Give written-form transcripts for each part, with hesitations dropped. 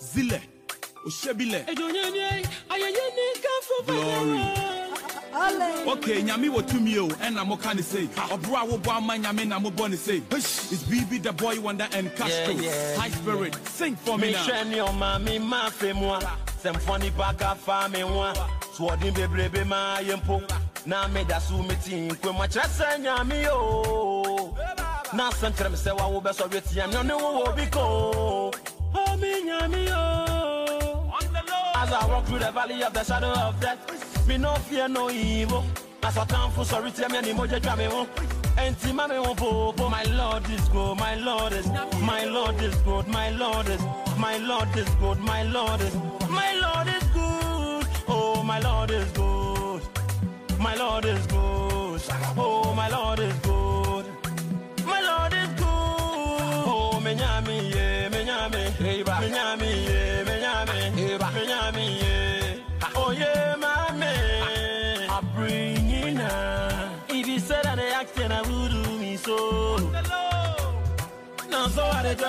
Zile, Oshebile. Glory. Okay, Nyami wo to me, and I'm okay say. Obra wo boy man Nyami na mo born say. It's BB the boy wonder and Castro. High spirit, sing for me now. Me your mami ma fe moi. Symphony baka fa me moi. Swordin bebrebe ma yempo. Na me da su meeting kwe ma chasa Nyami o. Na sankrem se wa wo be so reti am no wo biko. Oh me Nyami o. As I walk through the valley of the shadow of death, me no fear no evil. As I come for sorry, tell me any more just me home. And me won't po. My Lord is good, my Lord is good, my Lord is good, my Lord is good, my Lord is good. Oh, my Lord is good, my Lord is good. Oh, my Lord is good, my Lord is good. Oh, me nyami ye, me nyami, me nyami ye, me nyami, me nyami ye. Oh yeah, my man, I bring you now. If you said that they acting, I would do me so. Now so I dey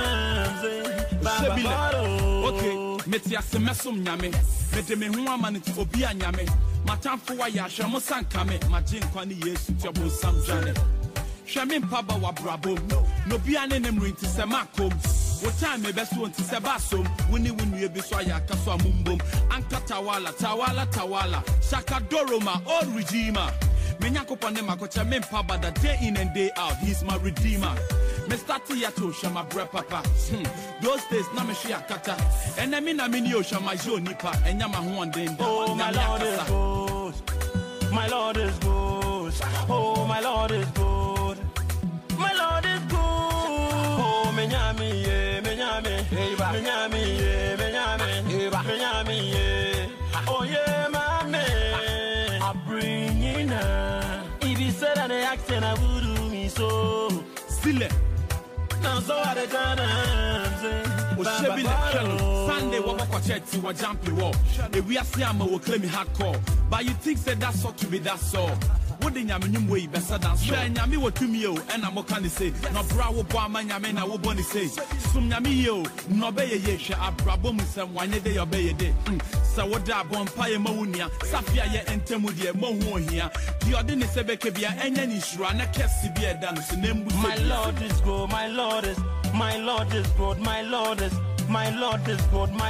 dance, okay, meti asemesum nyame, mede me ho amaniti obi anyame. Matamfo wa ya hwe mo sankame, magye nkwa ne Yesu tiabo samjane. Hwe me mpaba wa brabo, no bia ne nem rinti se makom. What time me best want to say basom, winnie be so ya kaswa mumbum, anka tawala, shaka doroma, old regima. Menyako panema kocha men paba da day in and day out, he's my redeemer. Me stati ya to shama bre papa. Those days na me shia kata. And I mean yo shama jo nipa, and yama huan den. Oh my Lord is good, my Lord is good. Oh my Lord is good, my Lord is good. Oh me nyami ye, me nyami, me nyami ye, me nyami ye. Oh yeah, my man, I bring you now. If you said that they acting, I would do me so. Zile. Now so I dey dance. Oshebile Sunday wako kwa church wa jumpy wall. We are see am will claim hardcore. But you think say that's all to be that's all. What the nyame nyum way better than so. Nyame wo to me o and am can say. No bra wo bo ama nyame na wo boni say. Sum nyame yo no be ye hwe abrabo musem wanye de obeye de. Sa woda bompa ye mawunia. Safia ye entemu de mo hu ohia. Di ode ne sebeke bia enya ni shura na kesi bia da no se nembu. My Lord is good, my Lord is good, my Lord is good, my Lord is good, my Lord is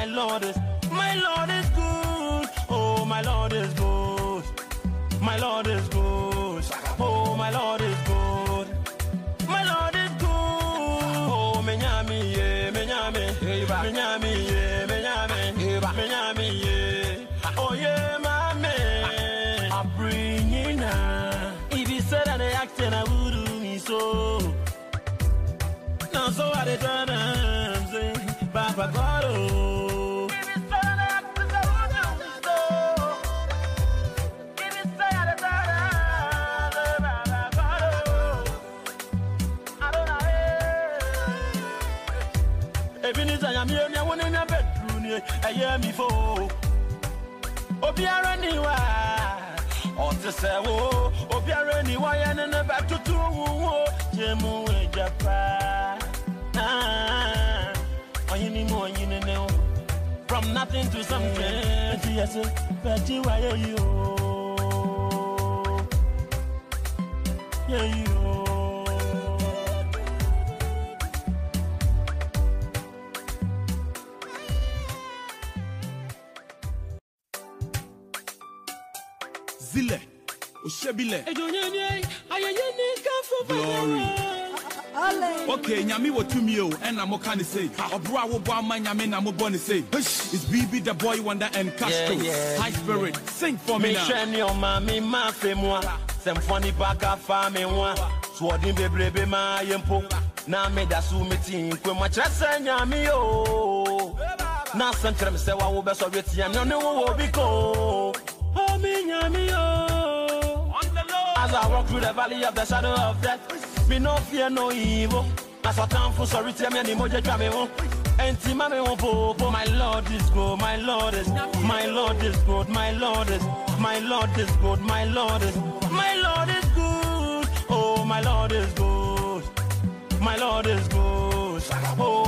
good. Oh, my Lord is good, my Lord is good. Oh, my Lord is good, my Lord is good. Oh, me nyami ye, me nyami, me nyami ye, me nyami ye. Oh yeah, my man, I bring you now. If you said that they acting, I would do me so. Now so I dey dance, Papa God oh. Ebenezer ya mi won in a bedroom I hear me for. Obiara ni wa o te se wo obiara ni wa ya na ba tutu wo jemu ejapa. From nothing to something, yes, but you are you. Yeah, you. Zile, Oshebile. Glory. Okay, Nyami wo to me o and I'm okay say. Obra wo bo ama nyame na mo born say. It's BB the boy wonder and Castro. High spirit, sing for me now. Me your mami ma fe moi. Symphony baka fa me moi. Swordin bebrebe ma yempo. Na me da su meeting kwe ma chasa nyami o. Na sankrem se wa wo be so reti am no wo biko. Oh me nyami o. As I walk through the valley of the shadow of death, me no fear no evil. As I come for sorry, tell me any more just me home. And me won't po. My Lord is good, my Lord is good, my Lord is good, my Lord is good, my Lord is good, my Lord is good. Oh, my Lord is good, my Lord is good. Oh,